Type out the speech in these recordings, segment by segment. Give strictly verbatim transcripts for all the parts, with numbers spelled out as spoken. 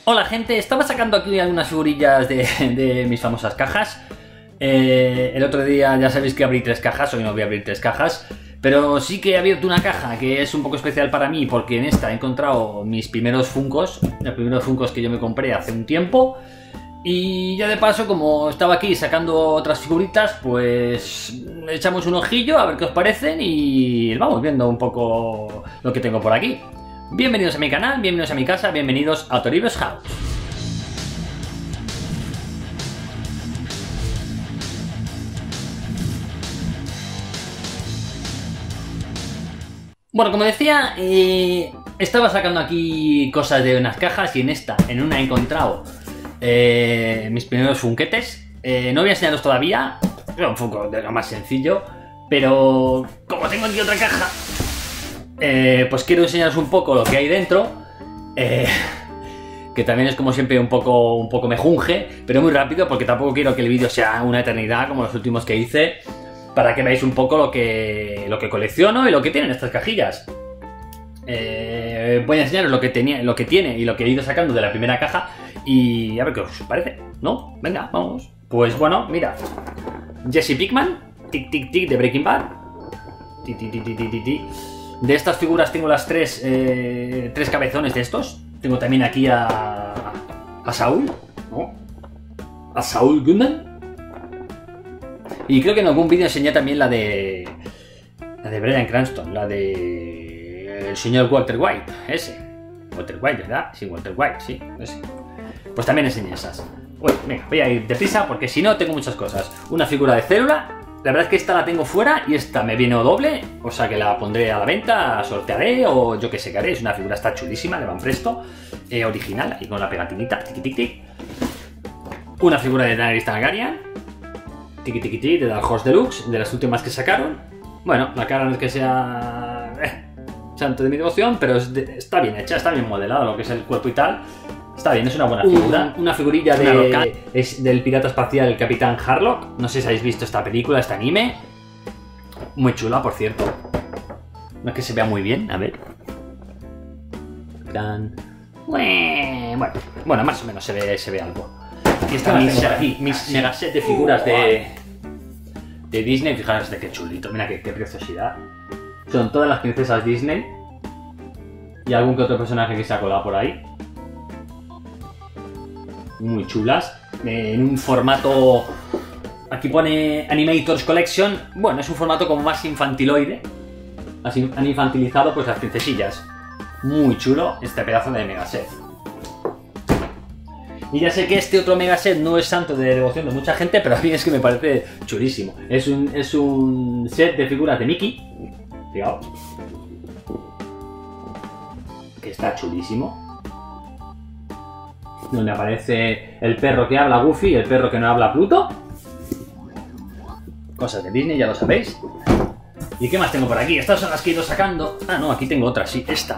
Hola gente, estaba sacando aquí algunas figurillas de, de mis famosas cajas. Eh, el otro día ya sabéis que abrí tres cajas, hoy no voy a abrir tres cajas, pero sí que he abierto una caja que es un poco especial para mí porque en esta he encontrado mis primeros Funkos, los primeros Funkos que yo me compré hace un tiempo. Y ya de paso, como estaba aquí sacando otras figuritas, pues echamos un ojillo a ver qué os parecen y vamos viendo un poco lo que tengo por aquí. Bienvenidos a mi canal, bienvenidos a mi casa, bienvenidos a Toribio's House. Bueno, como decía, eh, estaba sacando aquí cosas de unas cajas y en esta, en una he encontrado eh, mis primeros funquetes. Eh, no voy a enseñaros todavía, es un funko de lo más sencillo, pero como tengo aquí otra caja, eh, pues quiero enseñaros un poco lo que hay dentro, eh, que también es como siempre un poco, un poco mejunje, pero muy rápido porque tampoco quiero que el vídeo sea una eternidad como los últimos que hice, para que veáis un poco lo que, lo que colecciono y lo que tienen estas cajillas. Eh, voy a enseñaros lo que, tenía, lo que tiene y lo que he ido sacando de la primera caja y a ver qué os parece, ¿no? Venga, vamos. Pues bueno, mira, Jesse Pinkman, tic tic tic de Breaking Bad. Tic, tic, tic, tic, tic, tic. De estas figuras tengo las tres, eh, tres cabezones de estos. Tengo también aquí a, a Saul, ¿no? A Saul Goodman. Y creo que en algún vídeo enseñé también la de la de Bryan Cranston, la de el señor Walter White, ese. Walter White, ¿verdad? Sí, Walter White, sí, ese. Pues también enseñé esas. Bueno, venga, voy a ir deprisa porque si no tengo muchas cosas. Una figura de célula. La verdad es que esta la tengo fuera y esta me viene doble, o sea que la pondré a la venta, sortearé o yo que sé qué haré. Es una figura, está chulísima, de Van Presto, eh, original, aquí con la pegatinita, tiki tiki tiki. Una figura de Daenerys Targaryen, tiki tiki tiki, de Dark Horse Deluxe, de las últimas que sacaron. Bueno, la cara no es que sea eh, santo de mi devoción, pero es de, está bien hecha, está bien modelada, lo que es el cuerpo y tal. Está bien, es una buena figura. Uh, una figurilla de, una es del pirata espacial, el Capitán Harlock. No sé si habéis visto esta película, este anime. Muy chula, por cierto. No es que se vea muy bien, a ver. Plan... Bueno, bueno, más o menos se ve, se ve algo. Aquí está mis, aquí, mis megaset de figuras de, de Disney. Fijaros de qué chulito, mira qué, qué preciosidad. Son todas las princesas Disney. Y algún que otro personaje que se ha colado por ahí. Muy chulas, en un formato, aquí pone Animators Collection, bueno, es un formato como más infantiloide, así han infantilizado pues las princesillas. Muy chulo este pedazo de megaset. Y ya sé que este otro megaset no es santo de devoción de mucha gente, pero a mí es que me parece chulísimo. Es un, es un set de figuras de Mickey, fijaos, que está chulísimo. Donde aparece el perro que habla Goofy y el perro que no habla Pluto. Cosas de Disney, ya lo sabéis. ¿Y qué más tengo por aquí? Estas son las que he ido sacando. Ah, no, aquí tengo otra, sí, esta.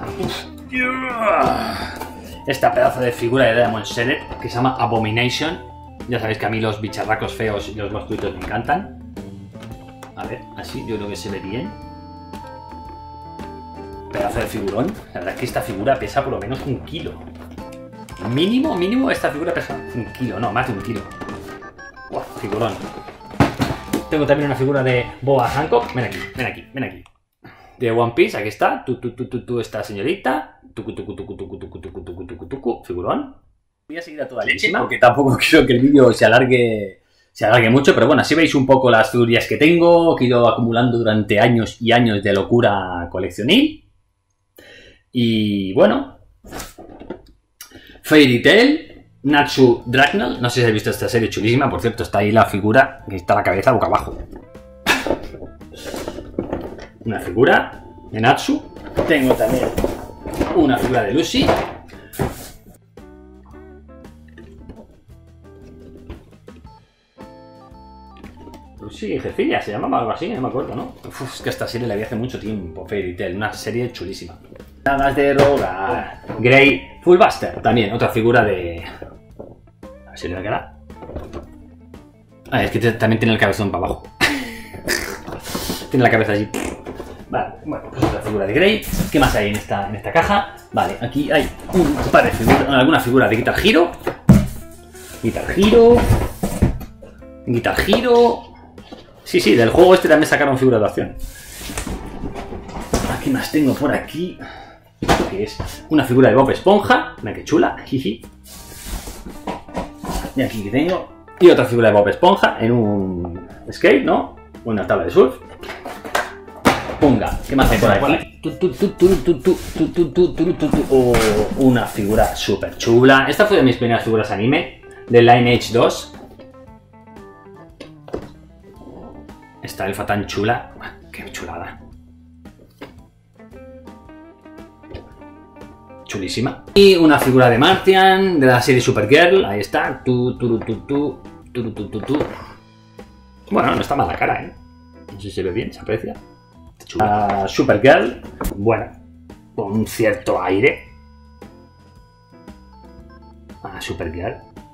Esta pedazo de figura de Diamond Select que se llama Abomination. Ya sabéis que a mí los bicharracos feos y los monstruitos me encantan. A ver, así yo creo que se ve bien. Pedazo de figurón. La verdad es que esta figura pesa por lo menos un kilo. Mínimo, mínimo, esta figura pesa un kilo, no, más de un kilo. Wow, figurón. Tengo también una figura de Boa Hancock. Ven aquí, ven aquí, ven aquí. De One Piece, aquí está. Tu, tu, tu, tu, tu, esta señorita. Tucu, tucu, tucu, tucu, tucu, tucu, tucu, tucu, tucu. Figurón. Voy a seguir a toda leche porque tampoco quiero que el vídeo se alargue, se alargue mucho. Pero bueno, así veis un poco las figurillas que tengo, que he ido acumulando durante años y años de locura coleccionil. Y bueno. Fairy Tail, Natsu Dragnel, no sé si habéis visto esta serie chulísima, por cierto está ahí la figura, que está la cabeza boca abajo. Una figura de Natsu, tengo también una figura de Lucy. Lucy Jefilla, se llamaba algo así, no me acuerdo, ¿no? Uf, es que esta serie la vi hace mucho tiempo, Fairy Tail, una serie chulísima. Nada de rogar. Grey Fullbuster, también otra figura de... A ver si le da cara. Ah, es que también tiene el cabezón para abajo. Tiene la cabeza allí. Vale, bueno, pues otra figura de Grey. ¿Qué más hay en esta, en esta caja? Vale, aquí hay un par de figuras, alguna figura de Guitar Hero. Guitar Hero. Guitar Hero. Sí, sí, del juego este también sacaron figuras de acción. ¿Qué más tengo por aquí? Que es una figura de Bob Esponja. Mira qué chula. Jiji. Y aquí que tengo. Y otra figura de Bob Esponja en un skate, ¿no? Una tabla de surf. Punga. ¿Qué más hay por aquí? Oh, una figura súper chula. Esta fue de mis primeras figuras anime. De Lineage dos. Esta elfa tan chula. Qué chulada. Chulísima. Y una figura de Martian, de la serie Supergirl. Ahí está. Tu, tu, tu, tu, tu, tu, tu, tu. Bueno, no está mal la cara, ¿eh? No sé si se ve bien, se aprecia. Chula. Uh, Supergirl. Bueno, con un cierto aire. Ah, Supergirl.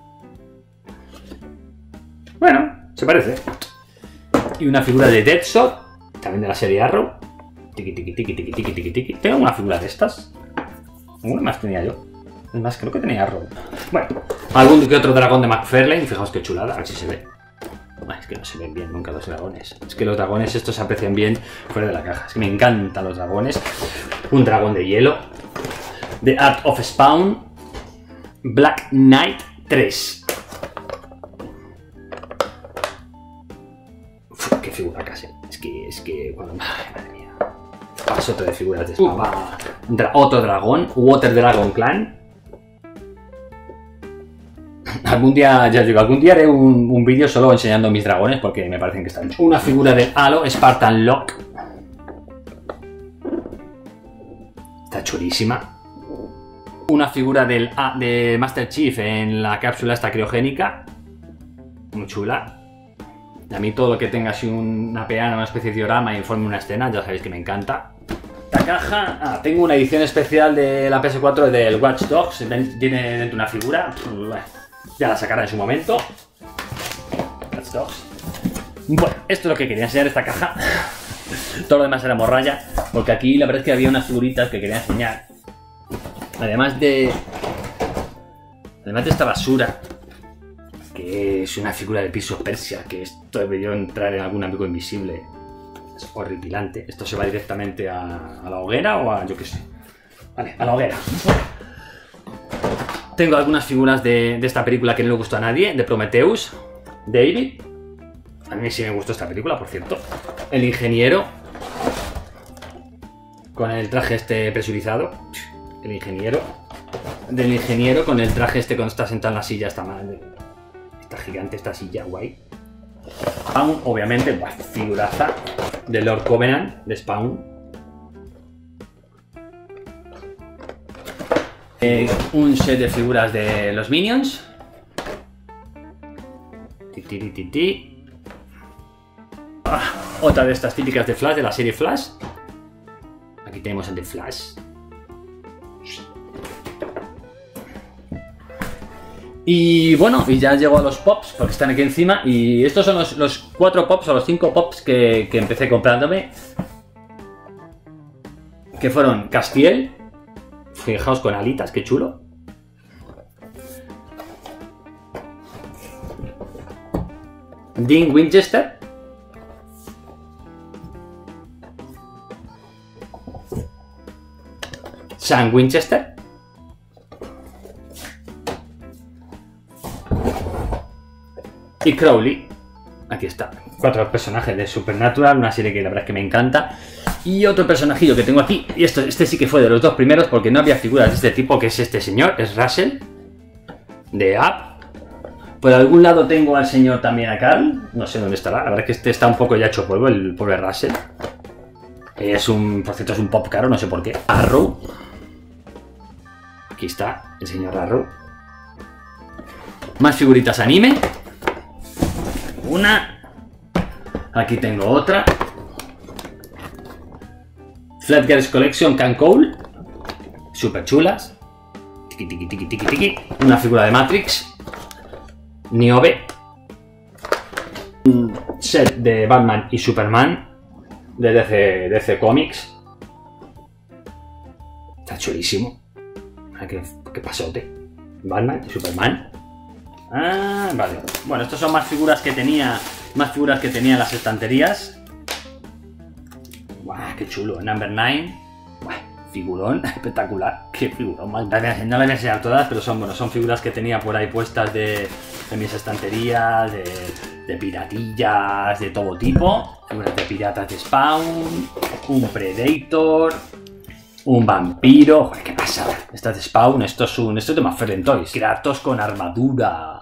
Bueno, se parece. Y una figura de Deadshot, también de la serie Arrow. Tiki, tiki, tiki, tiki, tiki, tiki, tiki. Tengo una figura de estas. Una más tenía yo. Es más, creo que tenía Arrow. Bueno, algún que otro dragón de McFarlane. Fijaos qué chulada, a ver si se ve. Es que no se ven bien nunca los dragones. Es que los dragones estos se aprecian bien fuera de la caja. Es que me encantan los dragones. Un dragón de hielo. The Art of Spawn. Black Knight tres. Uf, qué figura casi. Es que, es que, bueno, madre mía. Paso otro de figuras de Spawn. Dra otro dragón. Water Dragon Clan. Algún día, ya os digo, algún día haré un, un vídeo solo enseñando mis dragones porque me parecen que están chulos. Una figura de Halo, Spartan Locke. Está chulísima. Una figura del, de Master Chief en la cápsula esta criogénica. Muy chula. Y a mí todo lo que tenga así una peana, una especie de diorama y forme una escena, ya sabéis que me encanta. Esta caja, ah, tengo una edición especial de la P S cuatro del Watch Dogs. Tiene dentro una figura. Ya la sacará en su momento. Watch Dogs. Bueno, esto es lo que quería enseñar esta caja. Todo lo demás era morralla. Porque aquí la verdad es que había unas figuritas que quería enseñar. Además de... Además de esta basura. Que es una figura de Prince of Persia. Que esto debería entrar en algún amigo invisible. Es horripilante. Esto se va directamente a, a la hoguera o a... yo qué sé. Vale, a la hoguera. Tengo algunas figuras de, de esta película que no le gustó a nadie. De Prometheus. David. A mí sí me gustó esta película, por cierto. El ingeniero. Con el traje este presurizado. El ingeniero. Del ingeniero con el traje este cuando está sentado en la silla. Esta madre. Esta gigante, esta silla, guay. Spawn, obviamente, bah, figuraza. De Lord Covenant, de Spawn. Eh, un set de figuras de los Minions. Ti, ah, otra de estas típicas de Flash, de la serie Flash. Aquí tenemos el de Flash. Y bueno, y ya llego a los pops, porque están aquí encima. Y estos son los, los cuatro pops o los cinco pops que, que empecé comprándome. Que fueron Castiel. Fijaos con alitas, qué chulo. Dean Winchester. Sam Winchester. Y Crowley. Aquí está. Cuatro personajes de Supernatural, una serie que la verdad es que me encanta. Y otro personajillo que tengo aquí, y esto, este sí que fue de los dos primeros porque no había figuras de este tipo, que es este señor, es Russell, de Up. Por algún lado tengo al señor también a Carl, no sé dónde estará, la verdad es que este está un poco ya hecho polvo, el pobre Russell. Es un, por cierto, es un pop caro, no sé por qué. Arrow. Aquí está, el señor Arrow. Más figuritas anime. Una. Aquí tengo otra. Flat Girls Collection Can Cole. Súper chulas. Tiki, tiki, tiki, tiki, tiki. Una figura de Matrix. Niobe. Un set de Batman y Superman. de D C, D C Comics. Está chulísimo. Ah, qué, qué pasote. Batman y Superman. Ah, vale. Bueno, estos son más figuras que tenía. Más figuras que tenía en las estanterías. Guau, qué chulo. Number nueve. Guau, figurón espectacular. Qué figurón más. No les voy a enseñar todas, pero son, bueno, son figuras que tenía por ahí puestas de, de mis estanterías, de, de piratillas, de todo tipo. Figuras de piratas de Spawn, un Predator, un vampiro. Joder, qué pasada. Esta es de Spawn, esto es un. Esto es de McFarlane Toys. Kratos con armadura.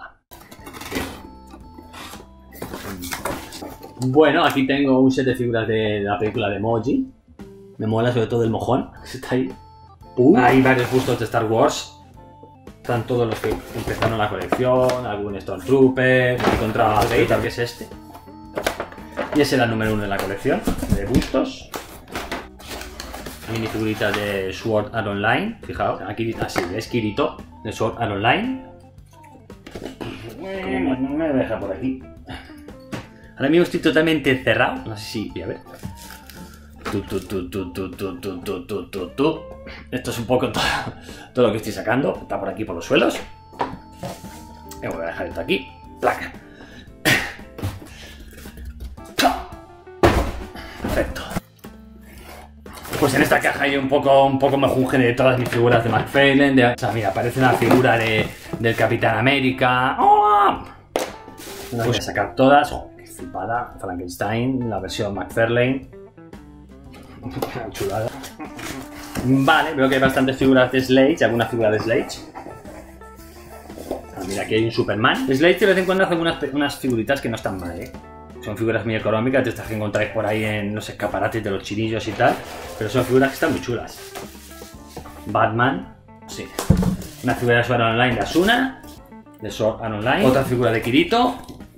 Bueno, aquí tengo un set de figuras de la película de Emoji. Me mola sobre todo el mojón, está ahí. Uh. Hay varios bustos de Star Wars. Están todos los que empezaron la colección, algún Stormtrooper, he encontrado a Vader, que es este. Y ese era el número uno de la colección, de bustos. Mini figuritas de Sword Art Online, fijaos, aquí así, es Kirito, de Sword Art Online. Bueno, no me deja por aquí. Ahora mismo estoy totalmente cerrado, no sé si, voy a ver. Tu, tu, tu, tu, tu, tu, tu, tu, tu, tu, tu. Esto es un poco todo, todo lo que estoy sacando. Está por aquí por los suelos. Me voy a dejar esto aquí. Placa. Perfecto. Pues en esta caja hay un poco, un poco mejunje de todas mis figuras de McFarlane. De, o sea, mira, aparece una figura de, del Capitán América. ¡Oh! No voy a sacar todas. Oh, qué flipada. Frankenstein, la versión McFarlane. Chulada. Vale, veo que hay bastantes figuras de Slade, alguna figura de Slade. Ah, mira, aquí hay un Superman. Slade de vez en cuando hace unas, unas figuritas que no están mal, ¿eh? Son figuras muy económicas, de estas que encontráis por ahí en los escaparates de los chirillos y tal. Pero son figuras que están muy chulas. Batman, sí. Una figura de Sword Art Online de Asuna, de Sword Art Online. Otra figura de Kirito.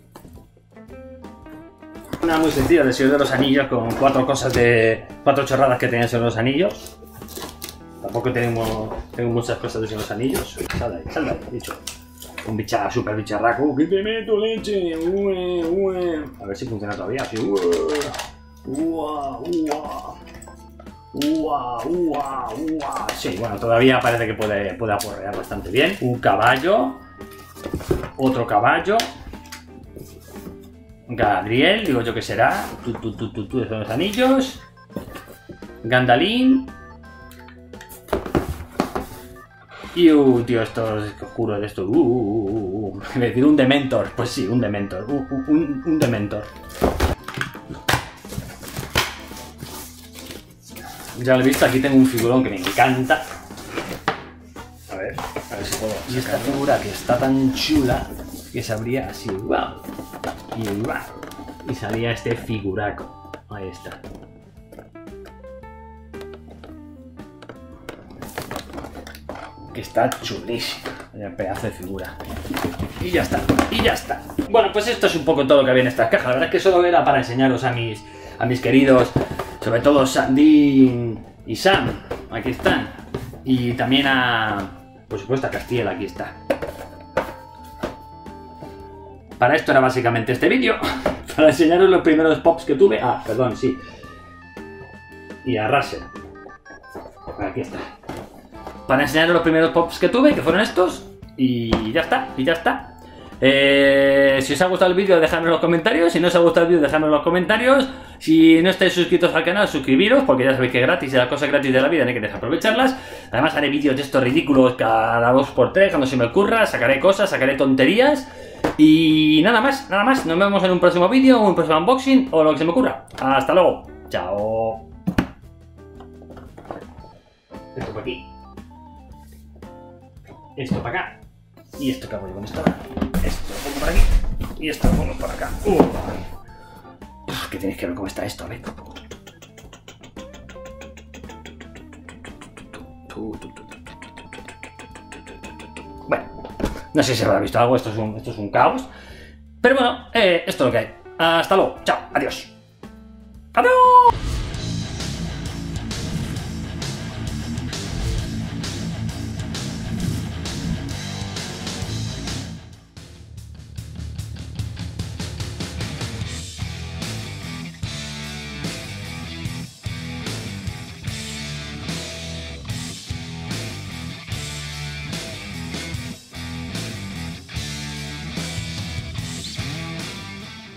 Una muy sencilla de Señor de los Anillos con cuatro cosas de. cuatro chorradas que tenían Señor de los Anillos. Tampoco tengo, tengo muchas cosas de Señor de los Anillos. Sal de ahí, sal de ahí, dicho. Un bicha, super bicharraco. ¡Que te meto leche! Ue, ue. A ver si funciona todavía. Así. Ua, ua, ua. Ua, ua, ua. Sí, bueno, todavía parece que puede, puede aporrear bastante bien. Un caballo. Otro caballo. Gabriel, digo yo que será. Tú, tú, tú, tú, tú, son los anillos. Gandalín. Y uh, tío, esto es que juro de esto. Uh, uh, uh, uh. Me decir un Dementor. Pues sí, un Dementor. Uh, uh, un, un Dementor. Ya lo he visto, aquí tengo un figurón que me encanta. A ver, a ver si puedo. Y esta figura que está tan chula que se abría así. ¡Wow! Y, ¡wow! Y salía este figuraco. Ahí está. Que está chulísimo. Vaya pedazo de figura. Y ya está. Y ya está. Bueno, pues esto es un poco todo lo que había en estas cajas. La verdad es que solo era para enseñaros a mis, a mis queridos, sobre todo Sandy y Sam. Aquí están. Y también a, por supuesto, a Castiel. Aquí está. Para esto era básicamente este vídeo. Para enseñaros los primeros pops que tuve. Ah, perdón, sí. Y a Russell. Aquí está. Para enseñaros los primeros pops que tuve, que fueron estos. Y ya está, y ya está. Eh, si os ha gustado el vídeo, dejadme en los comentarios. Si no os ha gustado el vídeo, dejadme en los comentarios. Si no estáis suscritos al canal, suscribiros, porque ya sabéis que es gratis y las cosas gratis de la vida hay que desaprovecharlas. Además haré vídeos de estos ridículos cada dos por tres, cuando se me ocurra. Sacaré cosas, sacaré tonterías. Y nada más, nada más. Nos vemos en un próximo vídeo, un próximo unboxing o lo que se me ocurra. Hasta luego. Chao. Esto por aquí. Esto para acá. Y esto que hago yo con esto. Esto lo pongo por aquí. Y esto lo pongo por acá. Uh. Uf, que tenéis que ver cómo está esto, a ver. Bueno, no sé si habrá visto algo, esto es un, esto es un caos. Pero bueno, eh, esto es lo que hay. Hasta luego, chao, adiós. ¡Adiós!